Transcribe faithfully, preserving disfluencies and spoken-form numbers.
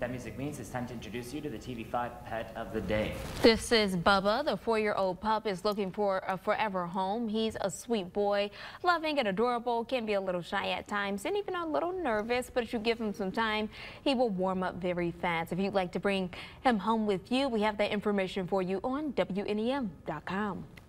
That music means it's time to introduce you to the T V five Pet of the Day. This is Bubba. The four-year-old pup is looking for a forever home. He's a sweet boy, loving and adorable, can be a little shy at times and even a little nervous, but if you give him some time, he will warm up very fast. If you'd like to bring him home with you, we have that information for you on W N E M dot com.